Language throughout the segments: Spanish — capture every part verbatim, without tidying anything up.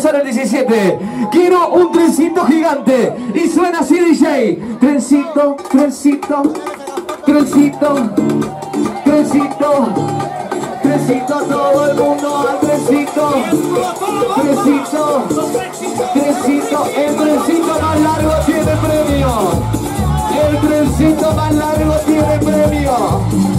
empezar el diecisiete. Quiero un trencito gigante. Y suena así, D J. Trencito, trencito, trencito, trencito, trencito, todo el mundo al trencito. Trencito, trencito, el trencito más largo tiene premio. El trencito más largo tiene premio.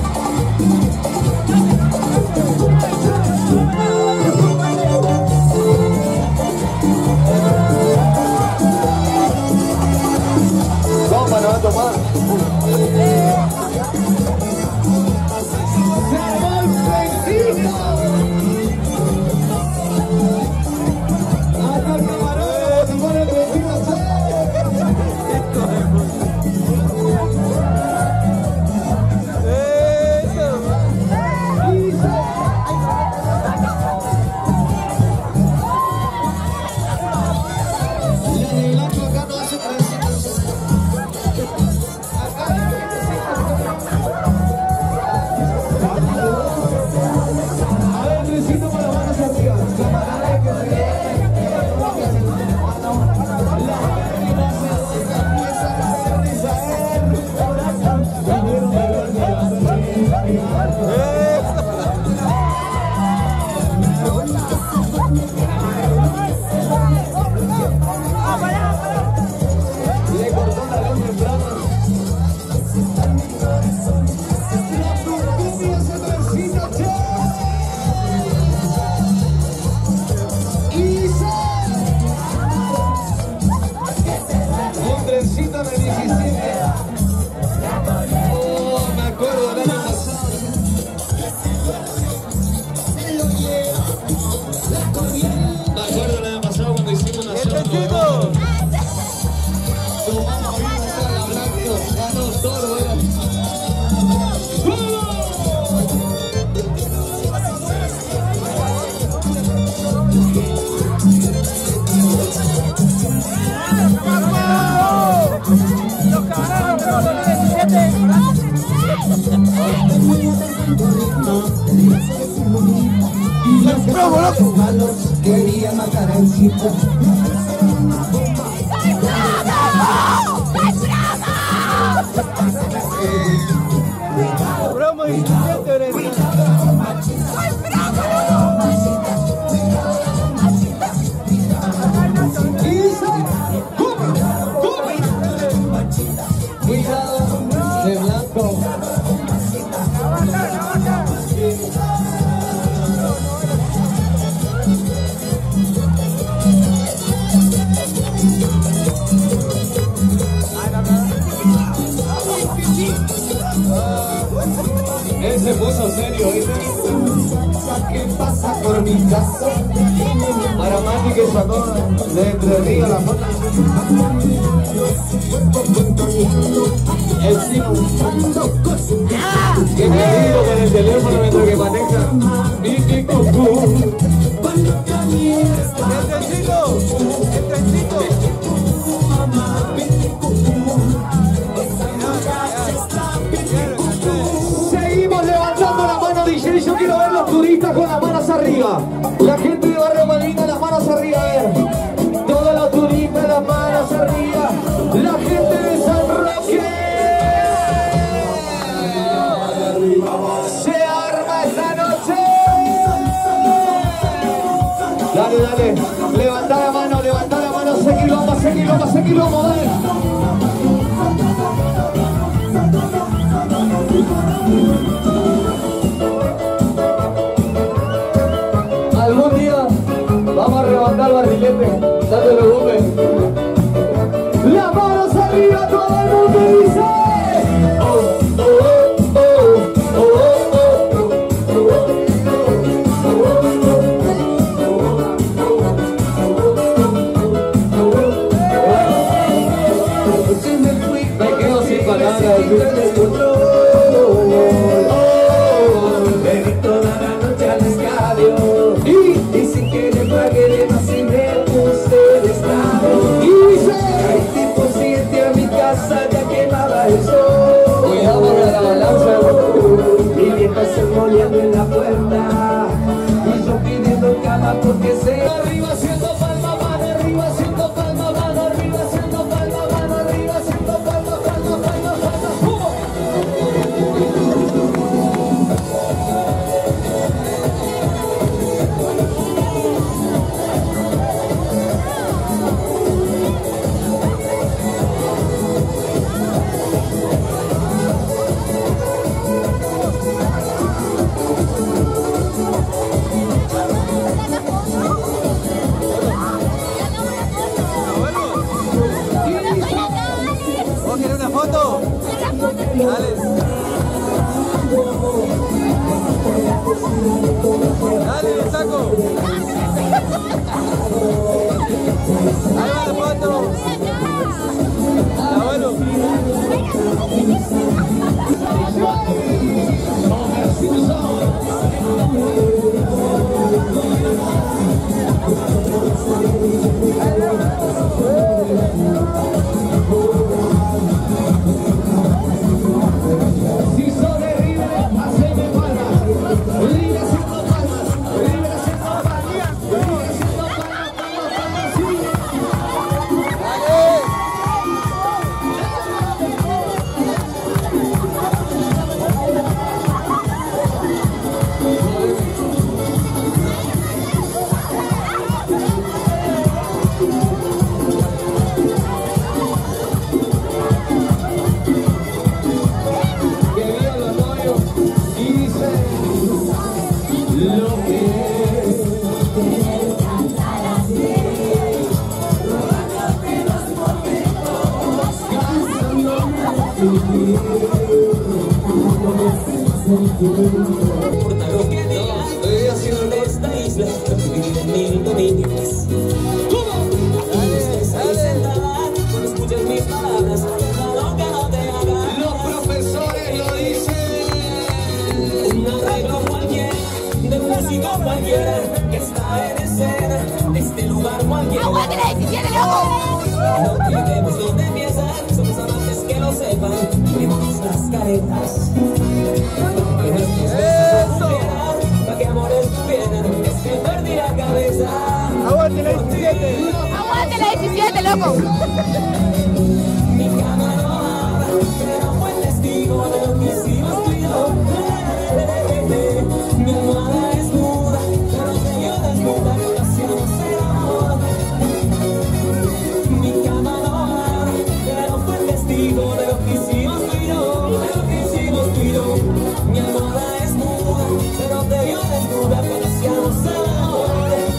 ¿Cómo no va a tomar? Quería matar a Encita. ¡Ay, bravo! ¡Ay, bravo! ¡Bravo y ¡ay, cuidado de blanco! Él se puso serio, ¿viste? ¿Qué pasa por mi casa? Aramati que sacó de Entre Ríos la foto. El cinco. Que me digo con el teléfono mientras que maneja. Vicky Cucú. El trencito, el trencito. Seguimos levantando la mano, D J. Yo quiero ver los turistas con las manos arriba. La gente de Barrio Malvina, las manos arriba, a ver. Todos los turistas, las manos arriba. La gente de San Roque. Se arma esta noche. Dale, dale. Levanta la mano, levanta la mano. Seguilo, vamos, seguilo, vamos, seguilo, vamos, dale. Algún día vamos a rebancar el barrilete, no te preocupes. Las manos arriba, todo el mundo dice. Oh, oh, oh, oh, oh, oh. Me quedo sin palabras. Moliendo en la puerta y yo pidiendo cama porque se arriba haciendo falta. Dale, saco. Ahí va la foto. Abuelo. Si sos de River, haceme palmas. River haciendo palmas. River haciendo palmas. River haciendo palmas, palmas, palmas, sí. Que viva los novios y dice lo que es. importa lo que digan, estoy haciendo esta isla, dividida en mil dominios. Estés ahí sentada, cuando escuches mis palabras, lo que no te haga. Los profesores lo dicen. Un arreglo cualquiera, de músico cualquiera, que está en escena, de este lugar cualquiera. ¡Aguante la decisión, loco! No queremos donde empiezan, somos amantes que lo sepan, abrimos las caretas. Que nuestros besos no cumplieran, pa' que amores tuvieran, es que perdí la cabeza. Aguante la diecisiete. ¡Aguante la diecisiete, loco! Mi cama no habla, pero fue testigo de lo que hicimos tú y yo. Mi almohada es muda, pero te dio desnuda, no hacíamos el amor. Mi cama no habla, pero fue testigo de lo que hicimos tú y yo, de lo que hicimos tú y yo. Mi almohada es muda, pero te dio desnuda, no hacíamos el amor.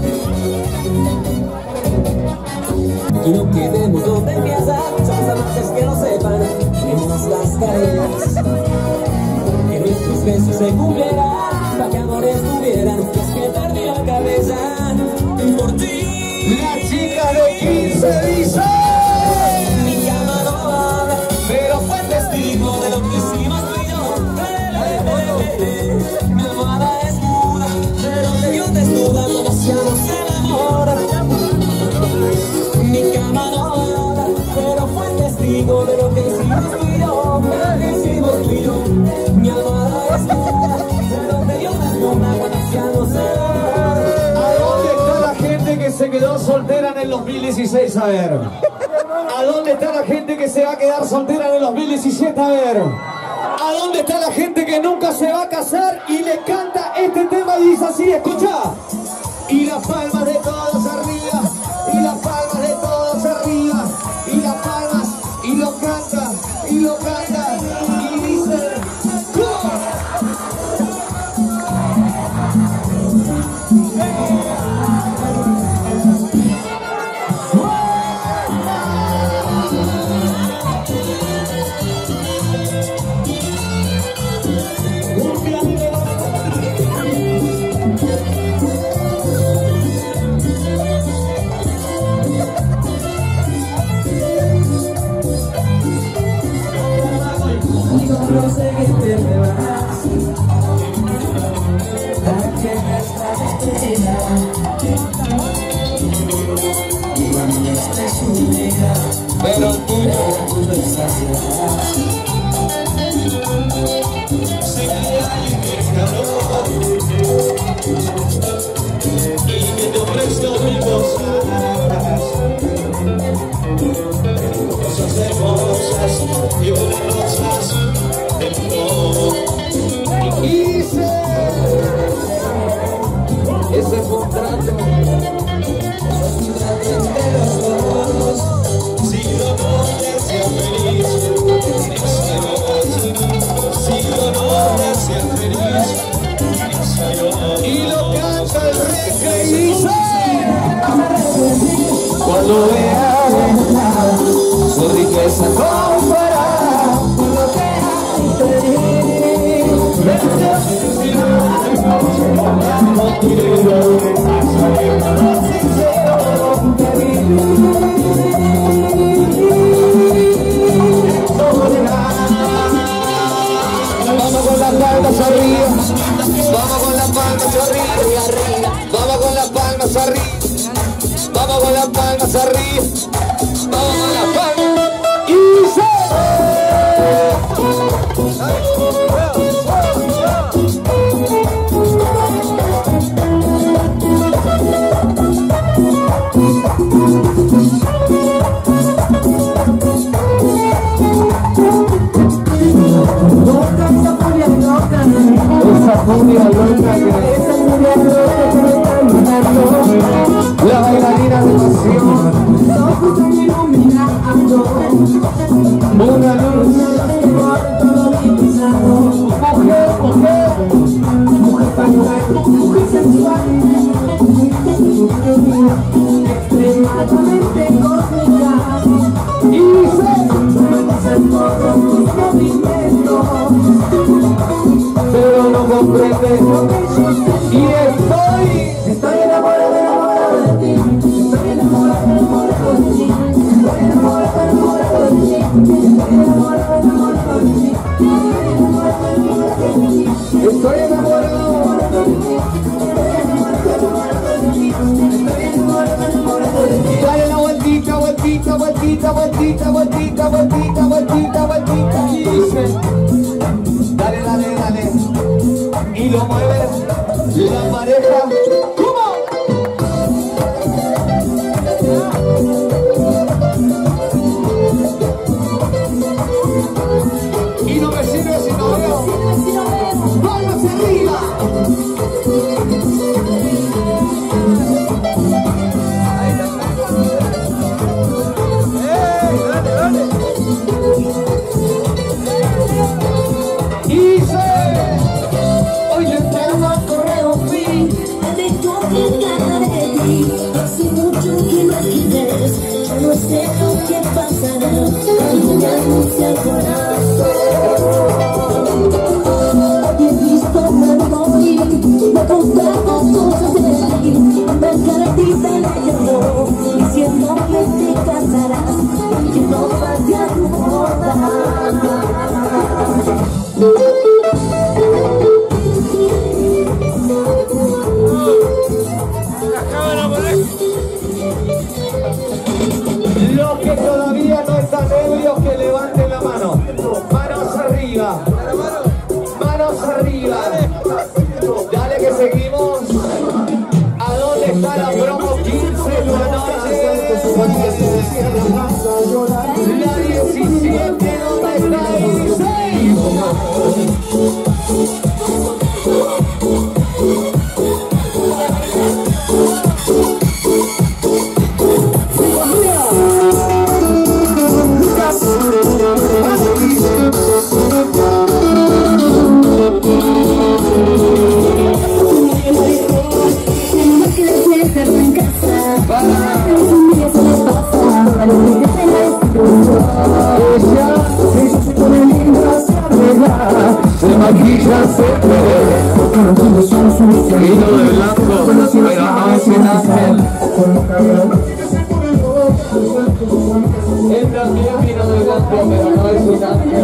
Y no quedemos donde empieza, somos amantes que lo sepan, tenemos las caretas. Que nuestros besos se cumplieran, para que amores tuvieran, es que perdí la cabeza por ti. Las chicas de quince dicen. Mi cama no habla, pero fue testigo de lo que hicimos tú y yo. Mi almohada es muda, pero te dio desnuda, no hacíamos el amor. Mi cama no habla, pero fue testigo de lo que hicimos tú y yo, de lo que hicimos tú y yo. Mi almohada es muda, pero te dio desnuda, cuando hacíamos el amor. ¿A dónde está la gente que se quedó soltera en el dos mil dieciséis? A ver. ¿A dónde está la gente que se va a quedar soltera en el dos mil diecisiete? A ver. ¿A dónde está la gente que nunca se va a casar y le canta este tema y dice así? Escucha. Y las palmas de todos arriba, y las palmas de todos arriba, y las palmas, y lo canta, y lo canta, y dice ¡go! No sé qué te me vas, para que me estás esperando. Y cuando estés conmigo, pero tú no estás atrás. Sé que hay un calor y que te ofrezco mil cosas, cosas hermosas y olorosas. Y dice ese contrato Entre los dos, si lo no sea feliz, si lo no sea feliz, y lo canta el reggae y dice cuando veas su riqueza comparada con lo que hay de ti. Vamos con las palmas arriba. Vamos con las palmas arriba. Vamos con las palmas arriba. Vamos con las palmas arriba. Vamos con las palmas. Y se... Esa furia loca que la bailarina de pasión, una luz, mujer, mujer, mujer sensual, extremadamente cósmica, y se movimientos, pero no comprende, y estoy, estoy enamorado, enamorado de ti, estoy enamorado, enamorado de ti, estoy enamorado, enamorado de ti, estoy enamorado, enamorado de ti, estoy enamorado, dale la vueltita, vueltita, vueltita, vueltita, vueltita, vueltita, vueltita, vueltita, y dice, dale, dale, dale, y lo mueve la pareja. ¿Cómo? Y no me sirve si no veo. ¡Palmas arriba! ¡Ey! ¡Dale, dale! Y se... Hoy le entrego al correo fin. Hace mucho que no quites, ya no sé lo que pasará, alguna anuncia el corazón. He visto memoria, me he contado cosas de ti, una cartita le llegó, diciendo que te casarás, que no vaya a tu boda. Los que todavía no están ebrios, que levanten la mano. Manos arriba. Manos arriba. Dale que seguimos. ¿A dónde está la promo quince de la noche? La diecisiete, ¿dónde está? dieciséis. Se maquilla, se ve vino de blanco, pero no es un ángel. Él también vino de blanco, pero no es un ángel.